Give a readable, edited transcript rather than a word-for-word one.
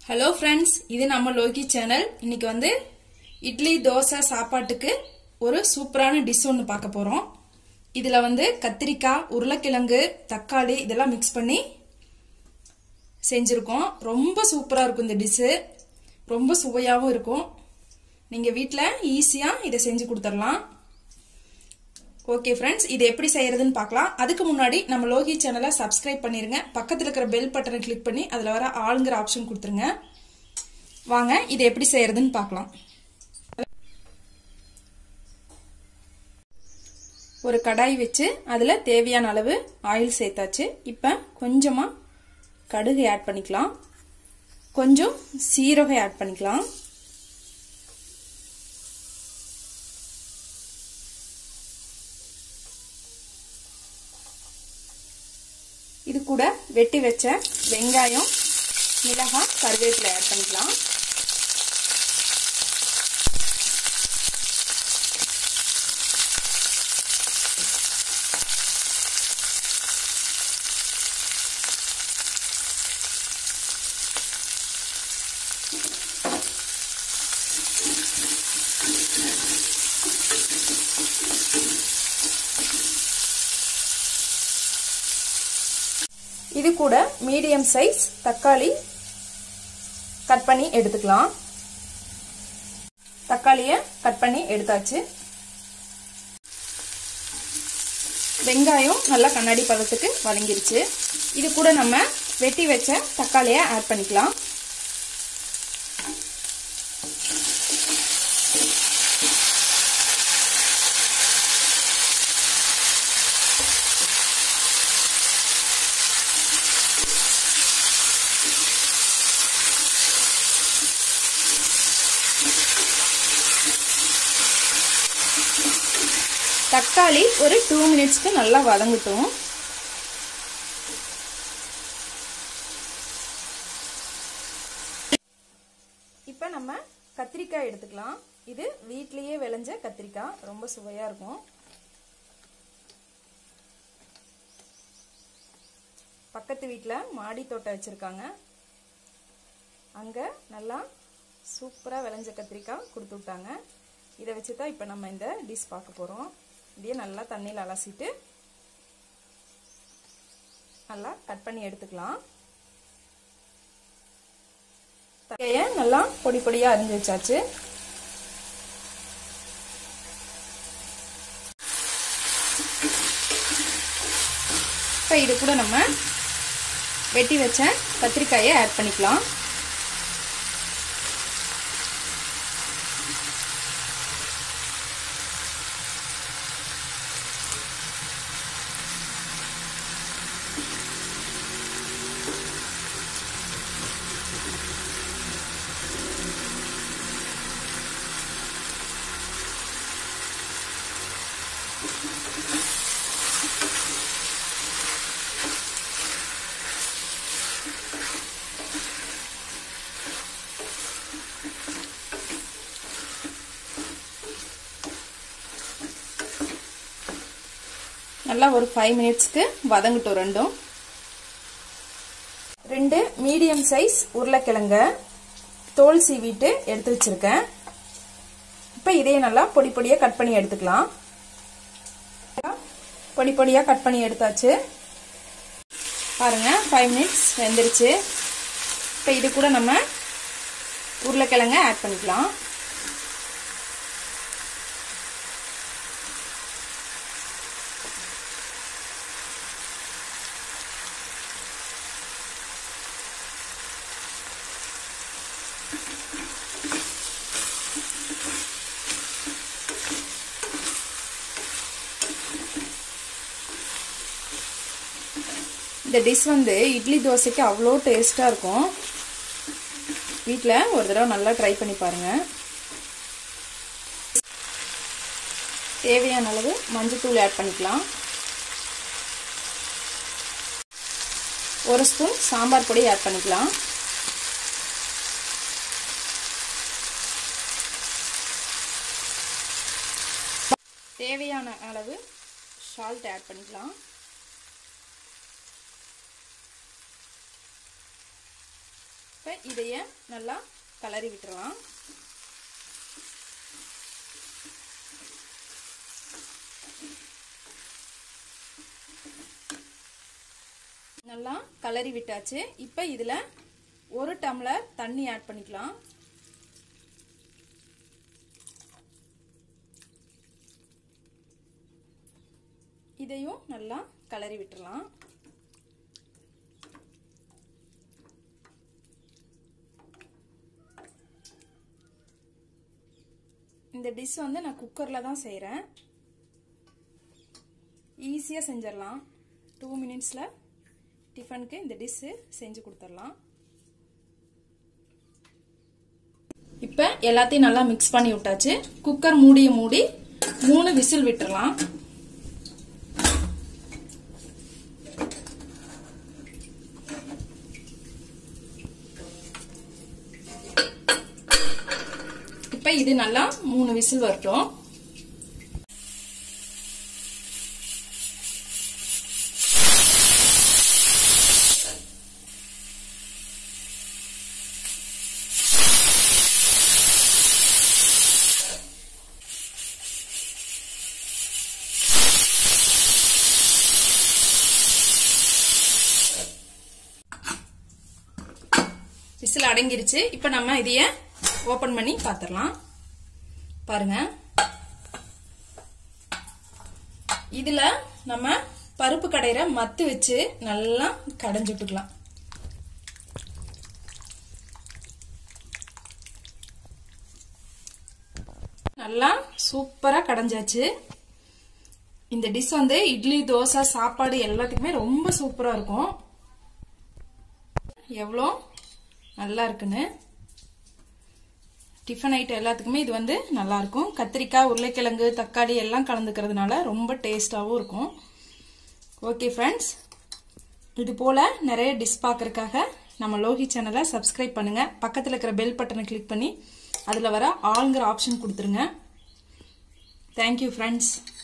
Hello friends இது நம்ம Loki channel இன்னைக்கு வந்து இட்லி தோசை சாப்பாட்டுக்கு ஒரு சூப்பரான டிஷ் ஒன்னு பார்க்க போறோம் இதுல வந்து கத்திரிக்காய் உருளைக்கிழங்கு தக்காளி இதெல்லாம் மிக்ஸ் பண்ணி செஞ்சிருக்கோம் ரொம்ப சூப்பரா இருக்கும் இந்த டிஷ் ரொம்ப சுவையாவும் இருக்கும் நீங்க வீட்ல ஈஸியா இத செஞ்சு கொடுத்துறலாம் ஓகே फ्रेंड्स இது எப்படி செய்யறதுன்னு பார்க்கலாம் அதுக்கு முன்னாடி நம்ம லோகி சேனலை சப்ஸ்கிரைப் பண்ணிருங்க பக்கத்துல இருக்கிற பெல் பட்டனை கிளிக் பண்ணி அதுல வர ஆல்ங்கற ஆப்ஷன் கொடுத்துருங்க வாங்க இது எப்படி செய்யறதுன்னு பார்க்கலாம் ஒரு கடாய் வச்சு அதுல தேவையான அளவு ஆயில் சேர்த்தாச்சு இப்போ கொஞ்சமா கடுகு ஆட் பண்ணிக்கலாம் கொஞ்சம் சீரகம் ஆட் பண்ணிக்கலாம் இது கூட வெட்டி வச்ச வெங்காயம் மிளகாய் கறிவேப்பிலை ஆட் பண்ணிக்கலாம் இது கூட மீடியம் சைஸ் தக்காளி கட் பண்ணி எடுத்துக்கலாம் தக்காளியை கட் பண்ணி எடுத்தாச்சு வெங்காயம் நல்லா கண்ணாடி பதத்துக்கு வதங்கிருச்சு இது கூட நம்ம வெட்டி வச்ச தக்காளியை ஆட் பண்ணிக்கலாம் தக்காளி ஒரு 2 மினிட்ஸ்க்கு நல்லா வதங்கட்டும் இப்போ நம்ம கத்திரிக்காய் எடுத்துக்கலாம் இது வீட்லயே விளைஞ்ச கத்திரிக்காய் ரொம்ப சுவையா இருக்கும் பக்கத்து வீட்ல மாடி தோட்டம் வச்சிருக்காங்க அங்க நல்லா சூப்பரா விளைஞ்ச கத்திரிக்காய் கொடுத்து விட்டாங்க இத வச்சு தான் இப்போ நம்ம இந்த டிஷ் பார்க்க போறோம் இதையே நல்லா தண்ணில அலசிட்டு நல்லா கட் பண்ணி எடுத்துக்கலாம் தக்காளியை நல்லா பொடி பொடியா அரிஞ்சு வச்சாச்சு இப்போ இது கூட நம்ம வெட்டி வச்ச கத்திரிக்காயை ஆட் பண்ணிக்கலாம் நல்லா ஒரு 5 மினிட்ஸ்க்கு வதங்கட்டும் ரெண்டு மீடியம் சைஸ் உருளைக்கிழங்க தோல் சீவிட்டு எடுத்து வச்சிருக்கேன் இப்போ இதையே நல்லா பொடி பொடியா கட் பண்ணி எடுத்துக்கலாம் பொடி பொடியா கட் பண்ணி எடுத்தாச்சு பாருங்க 5 மினிட்ஸ் வெந்துருச்சு இப்போ இது கூட நம்ம உருளைக்கிழங்க ஆட் பண்ணிக்கலாம் இந்த டிஷ் வந்து இட்லி தோசைக்கு அவ்வளோ டேஸ்டா இருக்கும் வீட்ல ஒரு தடவை நல்லா ட்ரை பண்ணி பாருங்க தேவையான அளவு மஞ்சள் தூள் ஆட் பண்ணிக்கலாம் ஒரு ஸ்பூன் சாம்பார் பொடி ஆட் பண்ணிக்கலாம் தேவையான அளவு சால்ட் ஆட் பண்ணிக்கலாம் இப்போ இதையே நல்லா கலரி விட்டுறலாம். நல்லா கலரி விட்டாச்சு. இப்போ இதுல 1 டம்ளர் தண்ணி ஆட் பண்ணிக்கலாம். இதையும் நல்லா கலரி விட்டுறலாம். இந்த டிஷ் வந்து நான் குக்கர்ல தான் செய்றேன். ஈஸியா செஞ்சிடலாம். 2 மினிட்ஸ்ல டிஃபனுக்கு இந்த டிஷ் செஞ்சு கொடுத்துடலாம். இப்ப எல்லாத்தையும் நல்லா மிக்ஸ் பண்ணி விட்டாச்சு. குக்கர் மூடியை மூடி 3 விசில் விட்டுறலாம். இப்ப இது நல்லா 3 விசில் வரட்டும். விசில் அடங்கிருச்சு. இப்ப நம்ம இதைய ஓபன் பண்ணி பாத்திரலாம். பாருங்க, இதுல நம்ம பருப்பு கடையிற மத்து வச்சு நல்லா கடைஞ்சுட்டுக்கலாம். நல்லா சூப்பரா கடைஞ்சாச்சு. இந்த டிஷ் வந்து இட்லி, தோசை, சாப்பாடு எல்லாத்துக்குமே ரொம்ப சூப்பரா இருக்கும். எவ்வளோ நல்லா இருக்குன்னு. டிஃபன் ஐட்டம் எல்லாத்துக்குமே இது வந்து நல்லா இருக்கும். கத்திரிக்காய், உருளைக்கிழங்கு, தக்காளி எல்லாம் கலந்துக்கிறதுனால ரொம்ப டேஸ்டாவும் இருக்கும். ஓகே ஃப்ரெண்ட்ஸ், இது போல நிறைய டிஷ் பார்க்கறதுக்காக நம்ம லோகி சேனலை சப்ஸ்கிரைப் பண்ணுங்க. பக்கத்தில் இருக்கிற பெல் பட்டனை கிளிக் பண்ணி அதில் வர ஆல்ங்கிற ஆப்ஷன் கொடுத்துருங்க. Thank you friends.